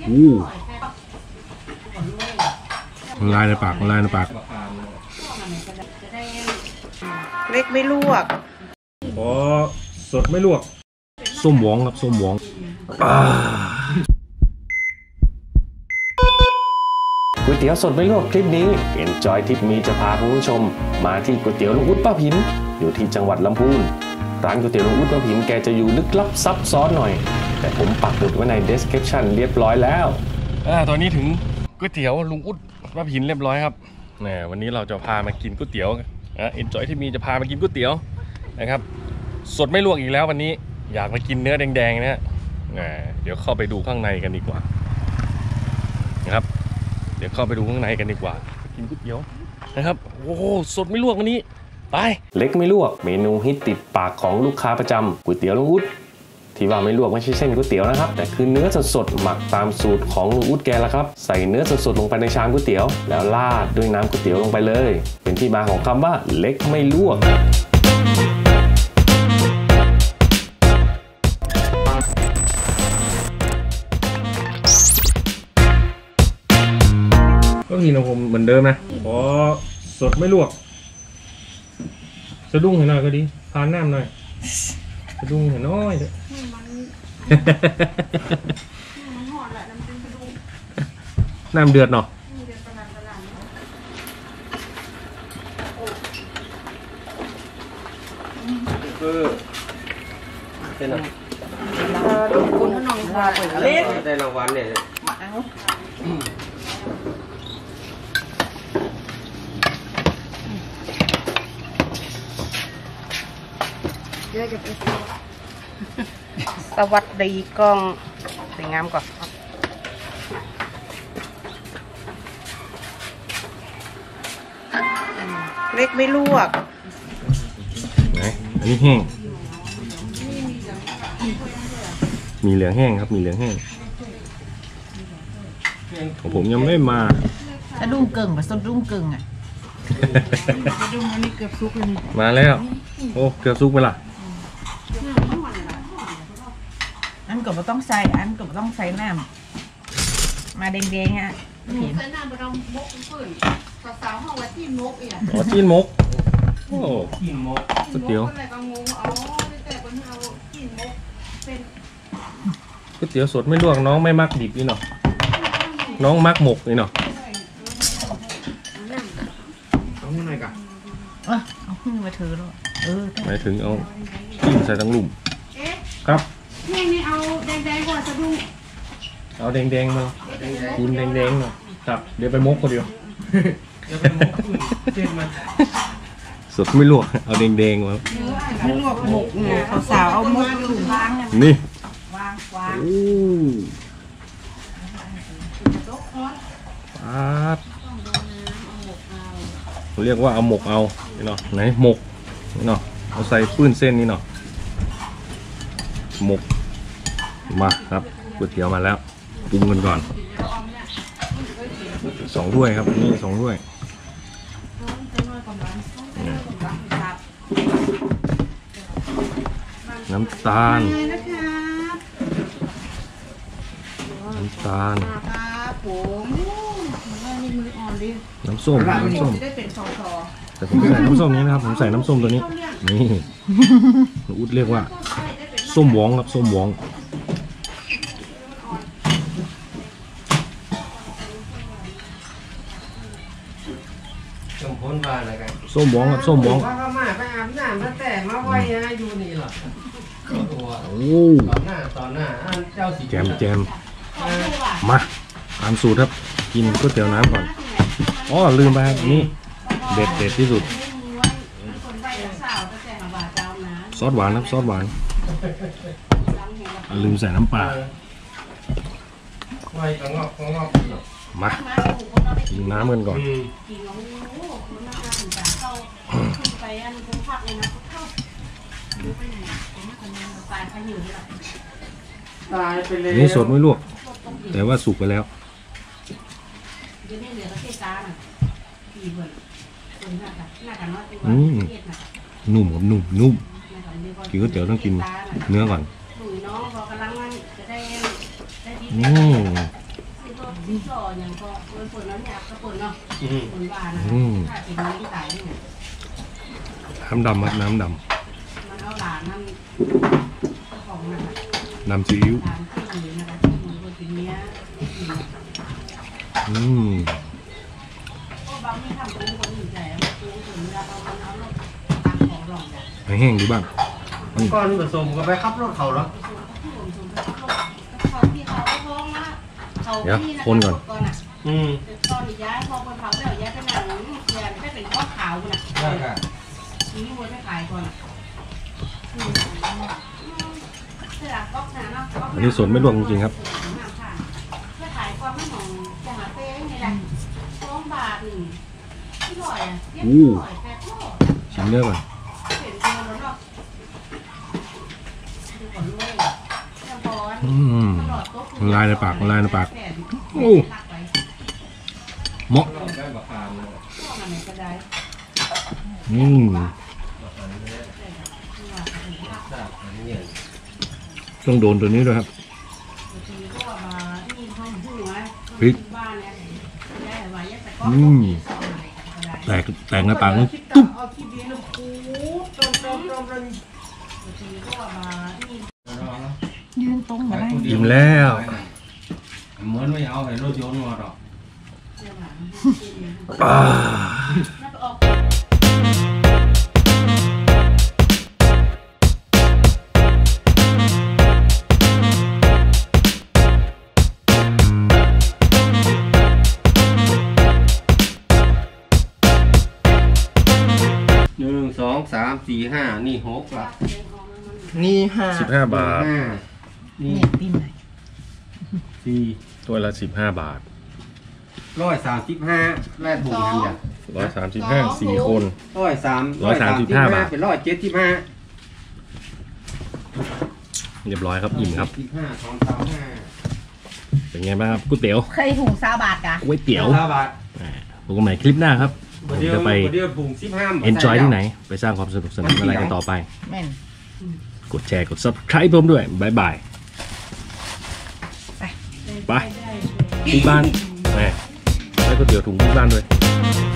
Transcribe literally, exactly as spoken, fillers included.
อู้ลายในปากลายในปากเล็กไม่ลวกอ๋อสดไม่ลวกส้มหวองครับส้มหวองก๋วยเตี๋ยวสดไม่ลวกคลิปนี้เอ็นจอยทิปมีจะพาคุณผู้ชมมาที่ก๋วยเตี๋ยวลุงอุ๊ดป้าผินอยู่ที่จังหวัดลำพูนร้านก๋วยเตี๋ยวลุงอุ๊ดป้าผินแกจะอยู่ลึกลับซับซ้อนหน่อยแต่ผมปักหมุดไว้ใน description เรียบร้อยแล้วอ่าตอนนี้ถึงก๋วยเตี๋ยวลุงอุ๊ดป้าผินเรียบร้อยครับเนี่ยวันนี้เราจะพามากินก๋วยเตี๋ยวนะเอ็นจอยทิปมีจะพามากินก๋วยเตี๋ยวนะครับสดไม่ลวกอีกแล้ววันนี้อยากมากินเนื้อแดงๆนะฮะเดี๋ยวเข้าไปดูข้างในกันดีกว่านะครับเดี๋ยวเข้าไปดูข้างในกันดีกว่ากินก๋วยเตี๋ยวนะครับโอ้โหสดไม่ลวกวันนี้ไปเล็กไม่ลวกเมนูฮิตติดปากของลูกค้าประจำก๋วยเตี๋ยวลุงอุ๊ดที่ว่าไม่ลวกไม่ใช่เส้นก๋วยเตี๋ยวนะครับแต่คือเนื้อสดๆหมักตามสูตรของลุงอุ๊ดแกละครับใส่เนื้อสดๆลงไปในชามก๋วยเตี๋ยวแล้วราดด้วยน้ำก๋วยเตี๋ยวลงไปเลยเป็นที่มาของคำว่าเล็กไม่ลวกก็กินของผมเหมือนเดิมนะขอสดไม่ลวกสะดุ้งหน่อยก็ดีทานน้ำหน่อยสะดุ้งหน่อยเถอะน้ำเดือดเนาะเออเป็นอะไรดูคุณขนมค่ะเล็กได้รางวัลเนี่ยสวัสดีกล้องสวยงามก่อนเล็กไม่ลวกไหนอันนี้แห้งมีเหลืองแห้งครับมีเหลืองแห้งของผมยังไม่มาสะดุ้งเกิ่งแบบสะดุ้งเกิ่งอ่ะสะดุ้งอันนี้เกือบซุกเลยมาแล้วโอ้เกือบซุกไปละอันก็ไม่ต้องใส่อันก็ไม่ต้องใส่น้ำมาแดงๆฮะเห็นใส่น้ำไปเรามกฝืนสาวๆห้องว่าที่มกอีกอ๋อที่มกโอ้ที่มกก๋วยเตี๋ยวอะไรก็งงเอาแต่คนเอาที่มกเป็นก๋วยเตี๋ยวสดไม่ลวกน้องไม่มักดิบนี่เนาะน้องมักหมกนี่เนาะเอาขึ้นหน่อยกันเออเอาขึ้นมาเธอแล้วเออหมายถึงเอาจิ้มใส่ทั้งลุ่มครับแม่นี่เอาแดงๆก่อนสะดุ้งเอาแดงๆมาคูณแดงๆมาครับเดี๋ยวไปมกคนเดียวเดี๋ยวไปมกเจ็บมันสดไม่ลวกเอาแดงๆมาไม่ลวกหมกเนี่ยสาวเอามกถุงล้างนี่วางวางเรียกว่าเอาหมกเอานี่เนาะไหนหมกนี่เนาะเอาใส่ปื้นเส้นนี่เนาะหมกมาครับก๋วยเตี๋ยวมาแล้วปรุงกันก่อนสองถ้วยครับนี่สองถ้วยน้ำตาลน้ำตาลน้ำส้มน้ำส้มแต่ผมใส่น้ำส้มนี้นะครับผมใส่น้ำส้มตัวนี้นี่อุ๊ดเรียกว่าส้มหวองครับส้มหวองส้มพ้นบานอะไรกันส้มหวองครับส้มหวองว่าเขามาไปอาบน้ำตั้งแต่มาไว้นะอยู่นี่หรอโอ้ตอนหน้าตอนหน้าเจ้าสีแจมแจมมาตามสูตรครับกินก๋วยเตี๋ยวน้ำก่อนอ๋อลืมไปนี่เด็ดเด็ดที่สุดซอสหวานครับซอสหวานลืมใส่น้ำปลามากินน้ำกันก่อนนี่สดไม่ลวกแต่ว่าสุกไปแล้วอืมนุ่มครับนุ่มนุ่มกินก๋วยเตี๋ยวต้องกินเนื้อก่อนอืมก็อย่างก็เปิดเปิดแล้วเนี่ยก็เปิดเนาะเปิดว่านะถ้าเป็นน้ำตาลเนี่ยน้ำดำครับน้ำดมันเอาหลานนั่นของมันำน้ำซีอิ๊วหลานที่อยู่นะคะที่อยู่บนทีเนี้ยอืมก็บางที่ทำตัวคนอื่นใจแล้วตัวคนเวลาเราเอาเราตักของหลอกจ้ะให้แห้งดูบ้างก้อนผสมก็ไปขับรถเขาเหรอเขาที่เขาท้องนะเขาเดี๋ยวที่นะคนก่อนก่อนอ่ะอืมตอนย้ายพอคนเผาแล้วย้ายไปหนังเสียไม่เป็นก้อนขาวน่ะได้ค่ะทีนี้วนไม่ขายก่อนอ่ะอันนี้สนไม่รวมจริงๆครับไม่ขายความไม่หนองจะหาเป้ไงแหละสองบาทหนึ่งที่ร่อยอ่ะเยี่ยมร่อยแต่ก็ชิมเนื้อก่อนเห็นตัวแล้วเนาะดูก่อนด้วยแค่บอลอืม ละลายในปากละลายในปาก โอ้ เหมาะได้บักคามเลยอืมได้อันนี้เนี่ยต้องโดนตัวนี้ด้วยครับ พริก อืม แตกแตกในปากเลยตุ๊บเอาขี้ดีน้ำปูต้มต้มต้มต้มยืนตรงมาได้อิ่มแล้วเหมือนไม่เอาให้รถยนต์มาหรอกอ่าหนึ่งสองสามสี่ห้านี่หกละนี่ห้าสิบห้าบาทห้านี่เนี่ยปิ้นไหนสี่ตัวละสิบห้าบาทร้อยสามสิบห้าแลกบุญกันจ้ะร้อยสามสิบห้าสี่คนร้อยสามร้อยสามสิบห้าบาทเป็นร้อยเจ็ดสิบห้าเรียบร้อยครับอิ่มครับสิบห้าสองสามห้าเป็นไงบ้างครับก๋วยเตี๋ยวเคยถุงซาบาทกะก๋วยเตี๋ยวห้าบาทพบกันใหม่คลิปหน้าครับผมจะไปเดี๋ยวปรุงสิบห้า enjoy ที่ไหน ไปสร้างความสนุกสนานอะไรกันต่อไปแม่นกดแชร์กด subscribe ผมด้วยบายบายไปไปที่บ้านแหมได้ก๋วยเตี๋ยวถุงที่บ้านด้วยไ